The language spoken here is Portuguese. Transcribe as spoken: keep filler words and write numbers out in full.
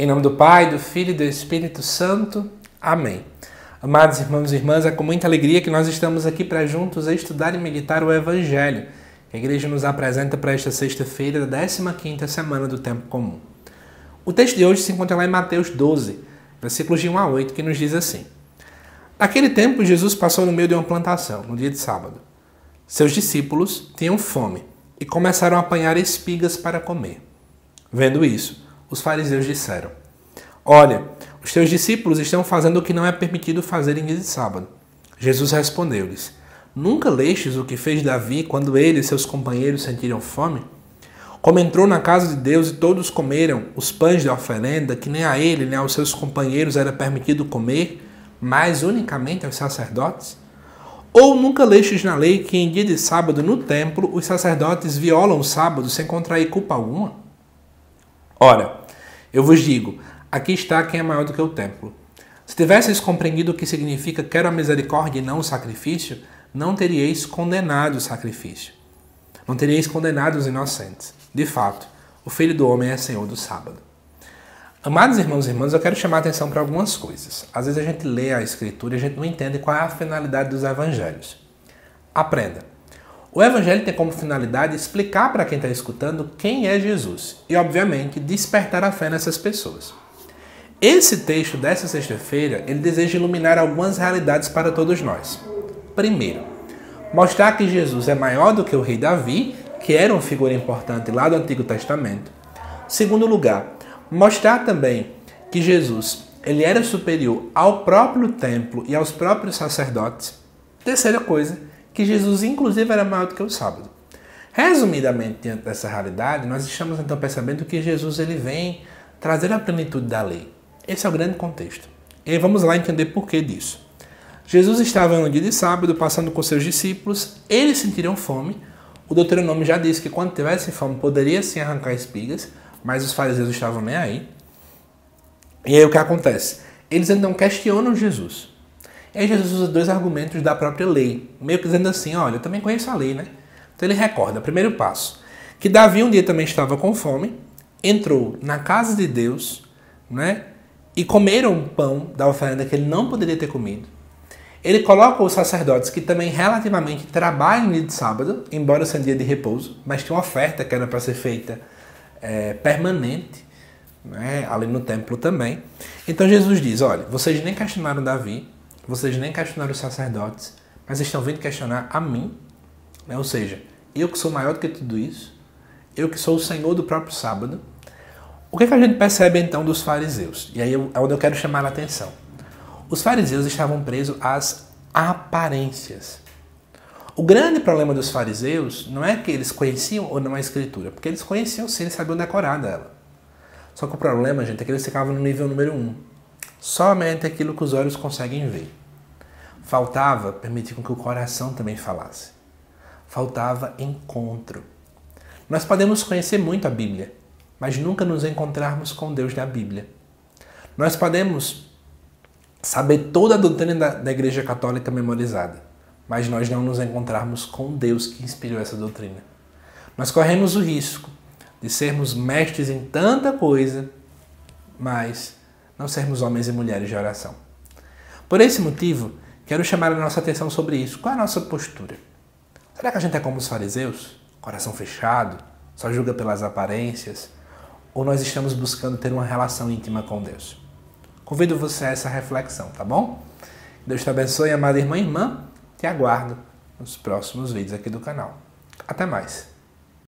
Em nome do Pai, do Filho e do Espírito Santo. Amém. Amados irmãos e irmãs, é com muita alegria que nós estamos aqui para juntos estudar e meditar o Evangelho, que a Igreja nos apresenta para esta sexta-feira da décima quinta semana do Tempo Comum. O texto de hoje se encontra lá em Mateus doze, versículos de um a oito, que nos diz assim: Naquele tempo, Jesus passou no meio de uma plantação, no dia de sábado. Seus discípulos tinham fome e começaram a apanhar espigas para comer. Vendo isso, os fariseus disseram: Olha, os teus discípulos estão fazendo o que não é permitido fazer em dia de sábado. Jesus respondeu-lhes: Nunca lestes o que fez Davi quando ele e seus companheiros sentiram fome? Como entrou na casa de Deus e todos comeram os pães da oferenda, que nem a ele nem aos seus companheiros era permitido comer, mas unicamente aos sacerdotes? Ou nunca lestes na lei que em dia de sábado no templo os sacerdotes violam o sábado sem contrair culpa alguma? Ora, eu vos digo, aqui está quem é maior do que o templo. Se tivesseis compreendido o que significa quero a misericórdia e não o sacrifício, não teríeis condenado o sacrifício. Não teríeis condenado os inocentes. De fato, o Filho do Homem é Senhor do sábado. Amados irmãos e irmãs, eu quero chamar a atenção para algumas coisas. Às vezes a gente lê a Escritura e a gente não entende qual é a finalidade dos evangelhos. Aprenda. O evangelho tem como finalidade explicar para quem está escutando quem é Jesus e, obviamente, despertar a fé nessas pessoas. Esse texto dessa sexta-feira, ele deseja iluminar algumas realidades para todos nós. Primeiro, mostrar que Jesus é maior do que o rei Davi, que era uma figura importante lá do Antigo Testamento. Segundo lugar, mostrar também que Jesus ele era superior ao próprio templo e aos próprios sacerdotes. Terceira coisa, que Jesus inclusive era maior do que o sábado. Resumidamente, diante dessa realidade, nós estamos então percebendo que Jesus ele vem trazer a plenitude da lei. Esse é o grande contexto. E vamos lá entender por que disso. Jesus estava no dia de sábado passando com seus discípulos, eles sentiram fome. O Deuteronômio já disse que quando tivesse fome poderia sim arrancar espigas, mas os fariseus estavam nem aí. E aí o que acontece? Eles então questionam Jesus. E aí Jesus usa dois argumentos da própria lei, meio que dizendo assim, olha, eu também conheço a lei, né? Então ele recorda, primeiro passo, que Davi um dia também estava com fome, entrou na casa de Deus, né? E comeram pão da oferenda que ele não poderia ter comido. Ele coloca os sacerdotes que também relativamente trabalham no dia de sábado, embora seja dia de repouso, mas tinha uma oferta que era para ser feita é, permanente, né? Ali no templo também. Então Jesus diz, olha, vocês nem questionaram Davi, vocês nem questionaram os sacerdotes, mas estão vindo questionar a mim, né? Ou seja, eu que sou maior do que tudo isso, eu que sou o Senhor do próprio sábado. O que, é que a gente percebe então dos fariseus? E aí é onde eu quero chamar a atenção. Os fariseus estavam presos às aparências. O grande problema dos fariseus não é que eles conheciam ou não a Escritura, porque eles conheciam sim, eles sabiam decorar dela. Só que o problema, gente, é que eles ficavam no nível número um. Somente aquilo que os olhos conseguem ver. Faltava permitir com que o coração também falasse. Faltava encontro. Nós podemos conhecer muito a Bíblia, mas nunca nos encontrarmos com Deus da Bíblia. Nós podemos saber toda a doutrina da, da Igreja Católica memorizada, mas nós não nos encontrarmos com Deus que inspirou essa doutrina. Nós corremos o risco de sermos mestres em tanta coisa, mas não sermos homens e mulheres de oração. Por esse motivo, quero chamar a nossa atenção sobre isso. Qual é a nossa postura? Será que a gente é como os fariseus? Coração fechado? Só julga pelas aparências? Ou nós estamos buscando ter uma relação íntima com Deus? Convido você a essa reflexão, tá bom? Deus te abençoe, amada irmã e irmã. Te aguardo nos próximos vídeos aqui do canal. Até mais!